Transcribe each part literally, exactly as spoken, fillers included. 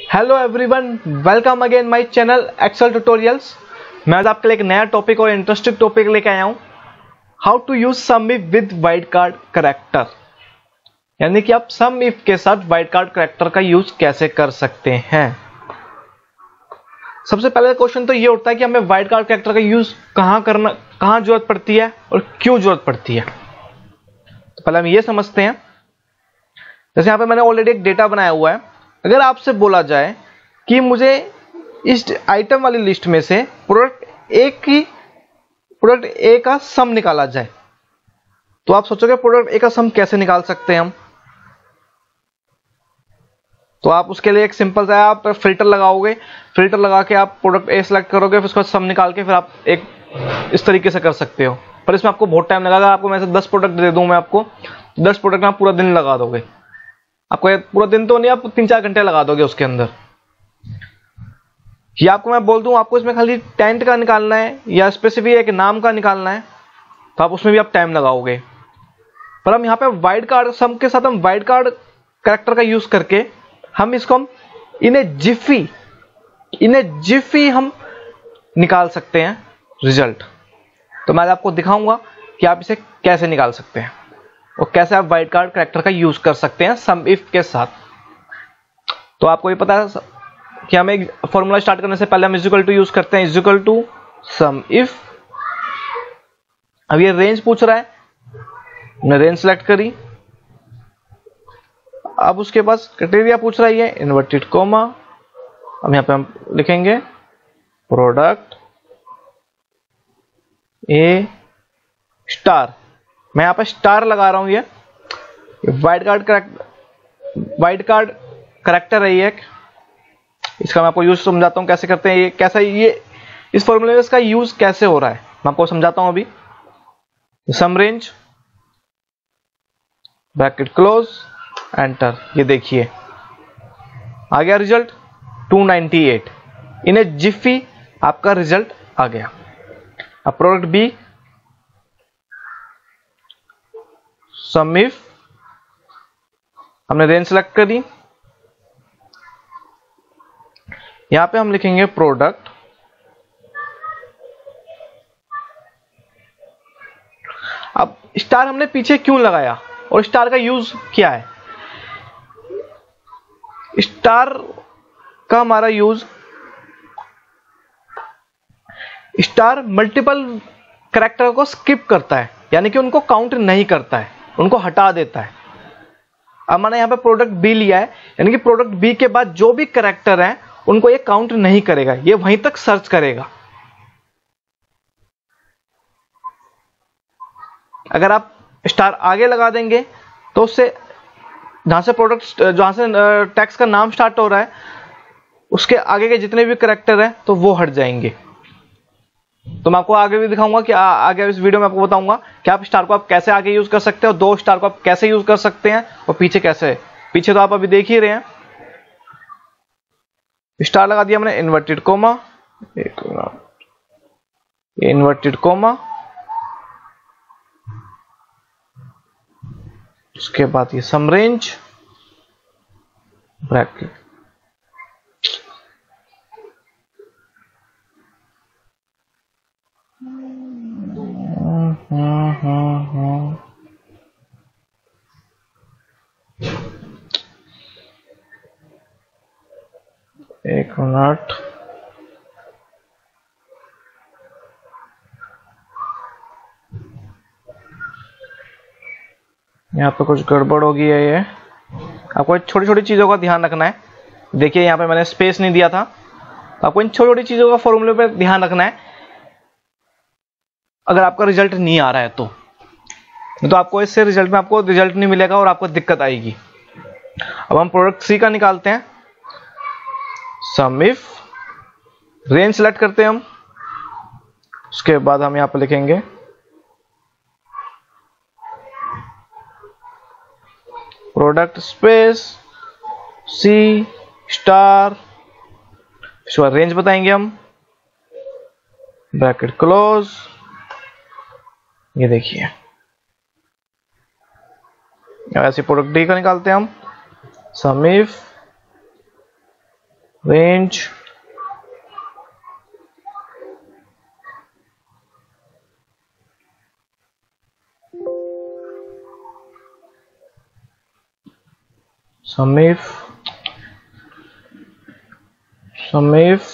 Hello everyone, welcome again my channel Excel tutorials. मैं आज आपके लिए एक नया टॉपिक और इंटरेस्टिंग टॉपिक लेके आया हूं, how to use SUMIF with wild card character. यानी कि आप सम इफ के साथ वाइल्ड कार्ड कैरेक्टर का यूज कैसे कर सकते हैं। सबसे पहले क्वेश्चन तो ये उठता है कि हमें वाइल्ड कार्ड कैरेक्टर का यूज कहां करना, कहां जरूरत पड़ती है और क्यों जरूरत पड़ती है। तो पहले हम ये समझते हैं। जैसे यहां पे मैंने ऑलरेडी एक डेटा बनाया हुआ है। अगर आपसे बोला जाए कि मुझे इस आइटम वाली लिस्ट में से प्रोडक्ट ए की प्रोडक्ट ए का सम निकाला जाए, तो आप सोचोगे प्रोडक्ट ए का सम कैसे निकाल सकते हैं हम। तो आप उसके लिए एक सिंपल सा आप फिल्टर लगाओगे, फिल्टर लगा के आप प्रोडक्ट ए सिलेक्ट करोगे, फिर उसका सम निकाल के फिर आप एक इस तरीके से कर सकते हो। पर इसमें आपको बहुत टाइम लगेगा। आपको मैं से दस प्रोडक्ट दे दूं, मैं आपको दस प्रोडक्ट में आप पूरा दिन लगा दोगे। आपको पूरा दिन तो नहीं, आप तीन चार घंटे लगा दोगे उसके अंदर। या आपको मैं बोल दूं आपको इसमें खाली टेंट का निकालना है या स्पेसिफिक एक नाम का निकालना है, तो आप उसमें भी आप टाइम लगाओगे। पर हम यहाँ पे वाइल्ड कार्ड सम के साथ हम वाइल्ड कार्ड कैरेक्टर का यूज करके हम इसको हम इन्हें जिफी इन्हें जिफी हम निकाल सकते हैं रिजल्ट। तो मैं आपको दिखाऊंगा कि आप इसे कैसे निकाल सकते हैं और कैसे आप वाइल्ड कार्ड कैरेक्टर का यूज कर सकते हैं सम इफ के साथ। तो आपको ये पता है कि हमें एक फॉर्मूला स्टार्ट करने से पहले हम इज इक्वल टू यूज करते हैं, is equal to sum if. अब ये रेंज पूछ रहा है, हमने रेंज सेलेक्ट करी। अब उसके पास क्राइटेरिया पूछ रहा है, इन्वर्टेड कोमा। अब यहां पे हम लिखेंगे प्रोडक्ट ए स्टार। मैं यहां पे स्टार लगा रहा हूं। ये wild card character wild card character है ये एक। इसका मैं आपको यूज समझाता हूं कैसे करते हैं, ये कैसा ये इस फॉर्मूले में इसका यूज कैसे हो रहा है मैं आपको समझाता हूं अभी। Sum range bracket close enter. ये देखिए आ गया रिजल्ट टू नाइंटी एट। इन्हें जिफी आपका रिजल्ट आ गया। अब प्रोडक्ट बी सम इफ, हमने रेंज सेलेक्ट करी। यहां पे हम लिखेंगे प्रोडक्ट अब स्टार हमने पीछे क्यों लगाया और स्टार का यूज क्या है। स्टार का हमारा यूज, स्टार मल्टीपल कैरेक्टर को स्किप करता है, यानी कि उनको काउंट नहीं करता है, उनको हटा देता है। अब मैंने यहां पे प्रोडक्ट बी लिया है, यानी कि प्रोडक्ट बी के बाद जो भी कैरेक्टर है उनको ये काउंट नहीं करेगा, ये वहीं तक सर्च करेगा। अगर आप स्टार आगे लगा देंगे तो उससे जहां से प्रोडक्ट जहां से टेक्स्ट का नाम स्टार्ट हो रहा है उसके आगे के जितने भी कैरेक्टर हैं तो वो हट जाएंगे। तो मैं आपको आगे भी दिखाऊंगा कि आ, आगे इस वीडियो में आपको बताऊंगा कि आप स्टार को आप कैसे आगे यूज कर सकते हो, दो स्टार को आप कैसे यूज कर सकते हैं और पीछे कैसे। पीछे तो आप अभी देख ही रहे हैं। स्टार लगा दिया मैंने, इन्वर्टेड कोमा, एक इन्वर्टेड कोमा, उसके बाद ये सम रेंज ब्रैकेट। एक मिनट, यहाँ पे कुछ गड़बड़ हो गई है। ये आपको छोटी छोटी चीजों का ध्यान रखना है। देखिए यहाँ पे मैंने स्पेस नहीं दिया था, तो आपको इन छोटी छोटी चीजों का फॉर्मूले पे ध्यान रखना है अगर आपका रिजल्ट नहीं आ रहा है तो तो आपको इससे रिजल्ट में आपको रिजल्ट नहीं मिलेगा और आपको दिक्कत आएगी। अब हम प्रोडक्ट सी का निकालते हैं। सम इफ रेंज सेलेक्ट करते हैं हम, उसके बाद हम यहां पर लिखेंगे प्रोडक्ट स्पेस सी स्टार, इसके बाद रेंज बताएंगे हम, ब्रैकेट क्लोज। ये देखिए ऐसे प्रोडक्ट डी का निकालते हैं हम। Sum if range sum if sum if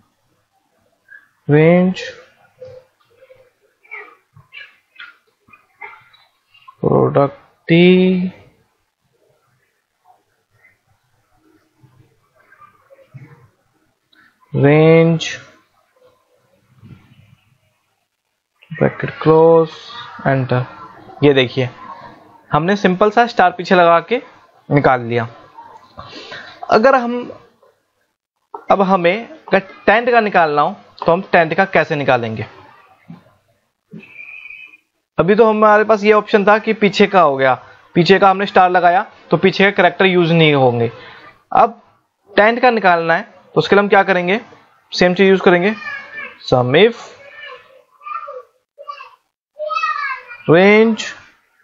range product T range bracket close enter. ये देखिए हमने सिंपल सा स्टार पीछे लगा के निकाल लिया। अगर हम अब हमें अगर टेंट का निकालना हो तो हम टेंट का कैसे निकालेंगे? अभी तो हमारे पास ये ऑप्शन था कि पीछे का हो गया, पीछे का हमने स्टार लगाया तो पीछे के कैरेक्टर यूज नहीं होंगे। अब टेंट का निकालना है तो उसके लिए हम क्या करेंगे? सेम चीज यूज करेंगे, समीफ रेंज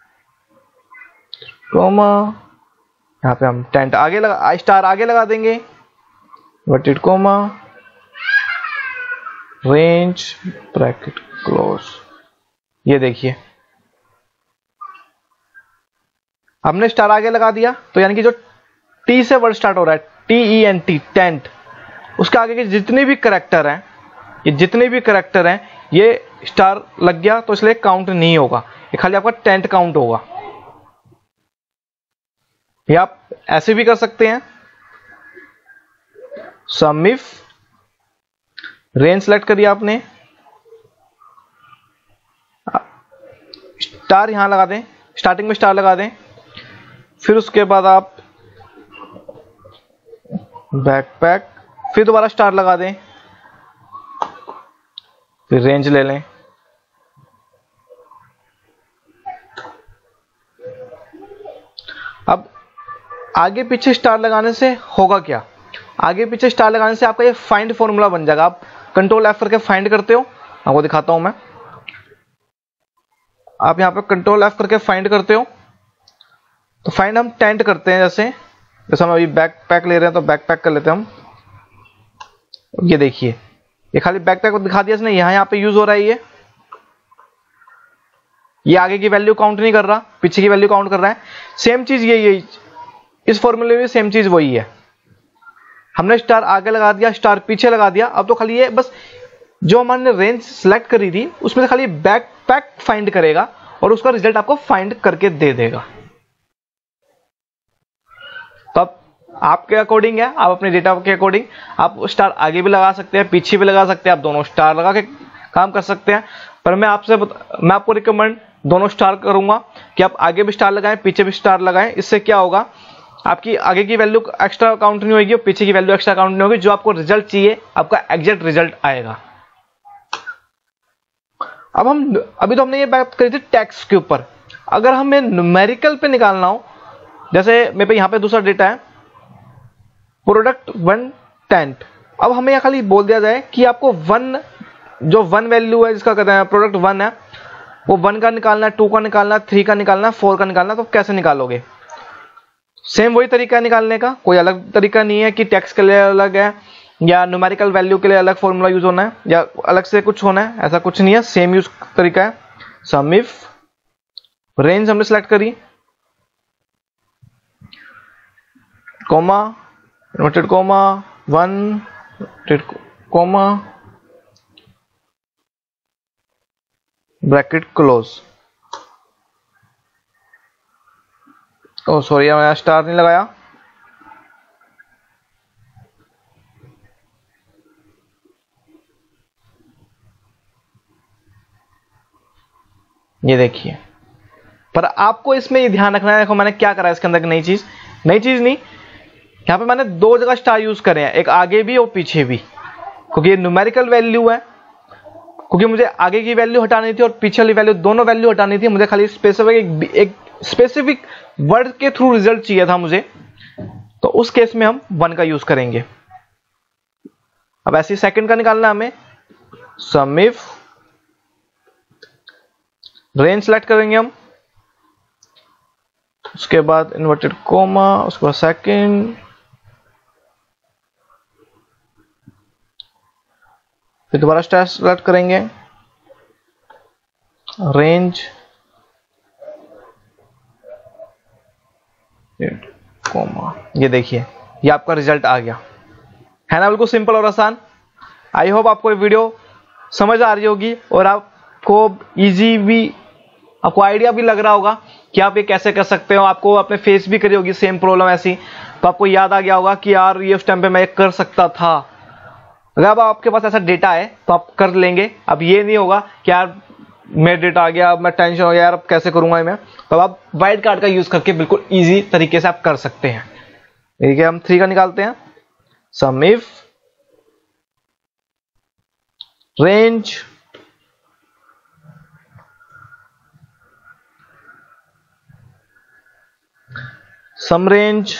कोमा, यहाँ पे हम टेंट आगे लगा स्टार आगे लगा देंगे, inverted comma range bracket close. ये देखिए हमने स्टार आगे लगा दिया तो यानी कि जो टी से वर्ड स्टार्ट हो रहा है, T E N T tent, उसके आगे के जितने भी करैक्टर हैं, ये जितने भी करैक्टर हैं ये स्टार लग गया तो इसलिए काउंट नहीं होगा, ये खाली आपका टेंट काउंट होगा। ये आप ऐसे भी कर सकते हैं, समीफ रेंज सेलेक्ट करिए आपने, स्टार यहां लगा दें, स्टार्टिंग में स्टार लगा दें, फिर उसके बाद आप बैकपैक, फिर दोबारा स्टार लगा दें, फिर रेंज ले लें। अब आगे पीछे स्टार लगाने से होगा क्या? आगे पीछे स्टार लगाने से आपका ये फाइंड फॉर्मूला बन जाएगा। आप कंट्रोल एफ करके फाइंड करते हो, आपको दिखाता हूं मैं। आप यहां पे कंट्रोल एफ करके फाइंड करते हो तो फाइंड हम टेंट करते हैं, जैसे जैसे हम अभी बैकपैक ले रहे हैं तो बैकपैक कर लेते हैं हम। ये देखिए ये खाली बैकपैक को दिखा दिया इसने, यहां यहां पे यूज हो रहा है। ये ये आगे की वैल्यू काउंट नहीं कर रहा, पीछे की वैल्यू काउंट कर रहा है। सेम चीज ये ये इस फॉर्मूले में सेम चीज वही है। हमने स्टार आगे लगा दिया, स्टार पीछे लगा दिया, अब तो खाली ये बस जो हमने रेंज सेलेक्ट करी थी उसमें से खाली बैकपैक फाइंड करेगा और उसका रिजल्ट आपको फाइंड करके दे देगा। तो अब आपके अकॉर्डिंग है, आप अपने डेटा के अकॉर्डिंग आप स्टार आगे भी लगा सकते हैं, पीछे भी लगा सकते हैं, आप दोनों स्टार लगा के काम कर सकते हैं। पर मैं आपसे मैं आपको रिकमेंड दोनों स्टार करूंगा कि आप आगे भी स्टार लगाएं, पीछे भी स्टार लगाएं। इससे क्या होगा, आपकी आगे की वैल्यू एक्स्ट्रा काउंट नहीं होगी और पीछे की वैल्यू एक्स्ट्रा काउंट नहीं होगी। जो आपको रिजल्ट चाहिए आपका एग्जैक्ट रिजल्ट आएगा। अब हम अभी तो हमने ये बात करी थी टेक्स्ट के ऊपर। अगर हमें न्यूमेरिकल पे निकालना हो, जैसे मेरे पे यहाँ पे दूसरा डेटा है प्रोडक्ट वन टेंट। अब हमें यहाँ खाली बोल दिया जाए कि आपको वन जो वन वैल्यू है जिसका कहते हैं प्रोडक्ट वन है, वो वन का निकालना है, टू का निकालना है, थ्री का निकालना है, फोर का निकालना है, तो कैसे निकालोगे? सेम वही तरीका है निकालने का, कोई अलग तरीका नहीं है कि टेक्स्ट के लिए अलग है या न्यूमेरिकल वैल्यू के लिए अलग फॉर्मूला यूज होना है या अलग से कुछ होना है, ऐसा कुछ नहीं है, सेम यूज तरीका है। समीफ रेंज हमने सेलेक्ट करी, comma inverted comma one comma bracket close. Oh sorry मैंने स्टार नहीं लगाया, ये देखिए। पर आपको इसमें ये ध्यान रखना है, देखो मैंने क्या करा है इसके अंदर, नई चीज नई चीज नहीं, यहां पे मैंने दो जगह स्टार यूज करे हैं, एक आगे भी और पीछे भी, क्योंकि ये न्यूमेरिकल वैल्यू है, क्योंकि मुझे आगे की वैल्यू हटानी थी और पीछे वाली वैल्यू दोनों वैल्यू हटानी थी। मुझे खाली स्पेसिफिक एक, एक स्पेसिफिक वर्ड के थ्रू रिजल्ट चाहिए था मुझे, तो उस केस में हम वन का यूज करेंगे। अब ऐसे सेकंड का निकालना हमें, समीफ रेंज सेलेक्ट करेंगे हम, उसके बाद इन्वर्टेड कोमा, उसके बाद सेकंड फिर दोबारा स्टार सेलेक्ट करेंगे, रेंज कॉमा, ये देखिए ये आपका रिजल्ट आ गया, है ना, बिल्कुल सिंपल और आसान। आई होप आपको ये वीडियो समझ आ रही होगी और आपको इजी भी, आपको आइडिया भी लग रहा होगा कि आप ये कैसे कर सकते हो। आपको अपने फेस भी करी होगी सेम प्रॉब्लम ऐसी, तो आपको याद आ गया होगा कि यार ये उस टाइम पे मैं कर सकता था। अगर अब आपके पास ऐसा डेटा है तो आप कर लेंगे। अब ये नहीं होगा कि यार मेरा डेटा आ गया, अब मैं टेंशन हो गया यार अब कैसे करूंगा मैं, तो आप वाइल्ड कार्ड का यूज करके बिल्कुल इजी तरीके से आप कर सकते हैं। ठीक है, हम थ्री का निकालते हैं, sum if range sum range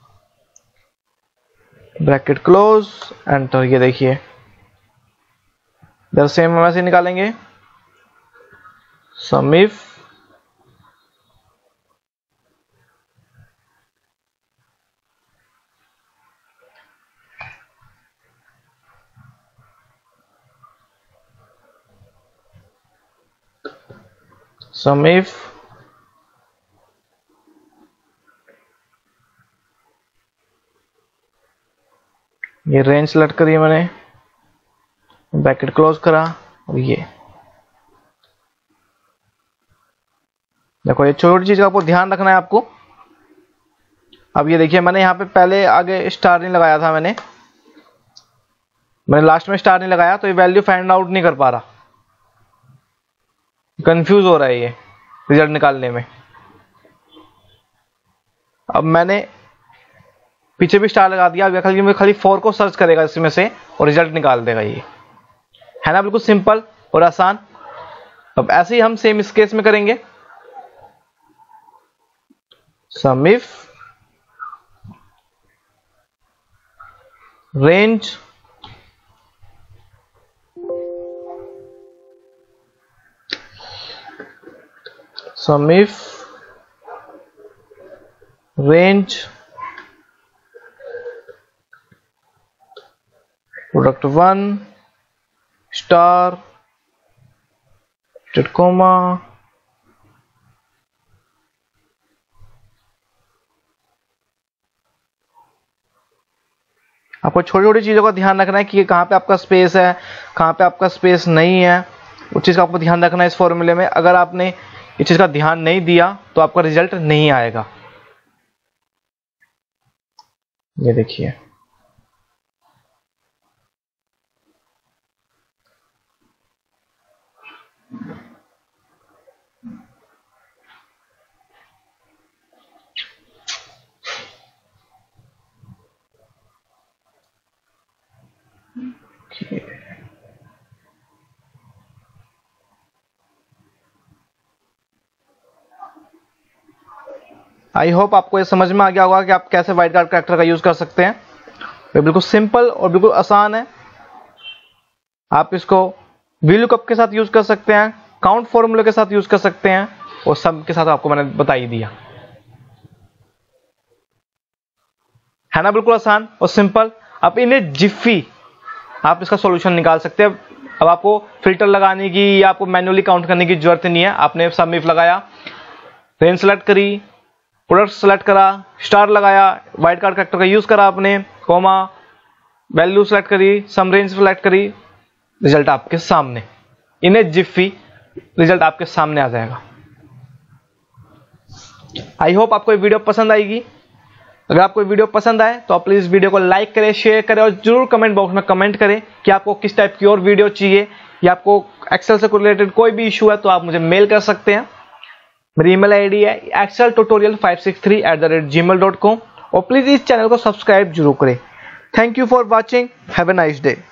bracket close enter. ये देखिए इधर सेम हम ऐसे निकालेंगे, समिफ समिफ ये रेंज सेलेक्ट करी मैंने, ब्रैकेट क्लोज करा, और ये देखो ये छोटी चीज का आपको ध्यान रखना है आपको। अब ये देखिए मैंने यहाँ पे पहले आगे स्टार नहीं लगाया था, मैंने मैंने लास्ट में स्टार नहीं लगाया, तो ये वैल्यू फाइंड आउट नहीं कर पा रहा, कंफ्यूज हो रहा है ये रिजल्ट निकालने में। अब मैंने पीछे भी स्टार लगा दिया, अब खाली खाली फोर को सर्च करेगा इसमें से और रिजल्ट निकाल देगा, ये है ना, बिल्कुल सिंपल और आसान। अब ऐसे ही हम सेम इस केस में करेंगे, sum if range sum if range product one star comma आपको छोटी छोटी चीजों का ध्यान रखना है कि कहां पे आपका स्पेस है, कहां पे आपका स्पेस नहीं है, उस चीज का आपको ध्यान रखना है इस फॉर्मूले में। अगर आपने इस चीज का ध्यान नहीं दिया तो आपका रिजल्ट नहीं आएगा। ये देखिए आई होप आपको ये समझ में आ गया होगा कि आप कैसे वाइल्ड कार्ड कैरेक्टर का यूज कर सकते हैं। ये बिल्कुल सिंपल और बिल्कुल आसान है। आप इसको वीलुकअप के साथ यूज कर सकते हैं, काउंट फॉर्मूले के साथ यूज कर सकते हैं, और सब के साथ आपको मैंने बता ही दिया, है ना, बिल्कुल आसान और सिंपल। अब इन्हें जिफी आप इसका सॉल्यूशन निकाल सकते हैं। अब आपको फिल्टर लगाने की या आपको मैन्युअली काउंट करने की जरूरत नहीं है। आपने समिफ लगाया, रेंज सेलेक्ट करी, प्रोडक्ट सेलेक्ट करा, स्टार लगाया, वाइल्ड कार्ड कैरेक्टर का यूज करा आपने, कॉमा, वैल्यू सेलेक्ट करी, सम रेंज सेलेक्ट करी, रिजल्ट आपके सामने, इन्हें जिफी रिजल्ट आपके सामने आ जाएगा। आई होप आपको ये वीडियो पसंद आएगी। अगर आपको वीडियो पसंद आए तो आप प्लीज वीडियो को लाइक करें, शेयर करें और जरूर कमेंट बॉक्स में कमेंट करें कि आपको किस टाइप की और वीडियो चाहिए, या आपको एक्सेल से रिलेटेड कोई भी इशू है तो आप मुझे मेल कर सकते हैं। मेरी ईमेल आईडी है Excel tutorial five six three eight the rate Gmail dot com, और प्लीज इस चैनल को सब्सक्राइब जरूर करें। Thank you for watching, have a nice day.